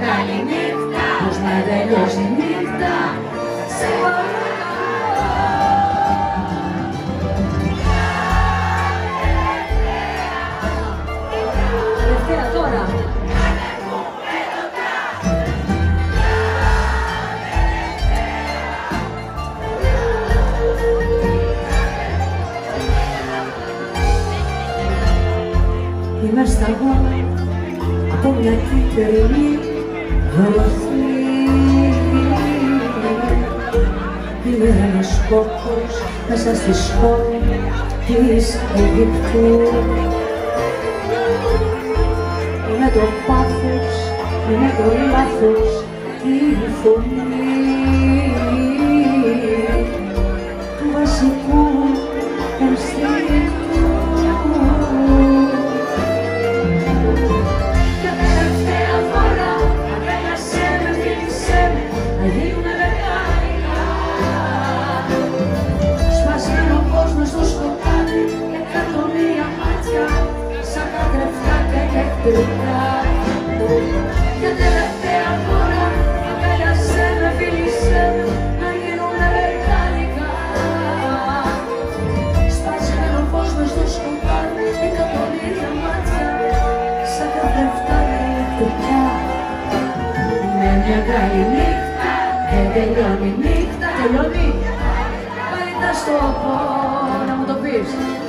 μεγάλη νύχτα, πως να τελειώσει η νύχτα, σε παρακαλώ. Τελευταία τώρα. Είμαι σταγό από μια κίτρινη δροσή. Είμαι ένας κόκκος μέσα στη σκόνη της Αιγυπτού. Είναι το πάθος, είναι το λάθος, η φωνή του βασικού ενστίκτου. Για τελευταία φορά αγκάλιασέ με, φίλησέ με, να γίνουμε μεγάλα. Σπασμένο κόσμο στο σκοτάδι, εκατομμύρια μάτια σαν καθρεφτά και ηλεκτρικά. Για τελευταία φορά αγκάλιασέ με, φίλησέ με, να γίνουμε μεγάλικα. Σπασμένο φως μες στο σκοτάδι, εκατομμύρια μάτια σαν καθρεφτά και ηλεκτρικά. Με μια καλή νύχτα και τελειώνει η νύχτα. Τελειώνει. Πάλι θα στο πω να μου το πεις.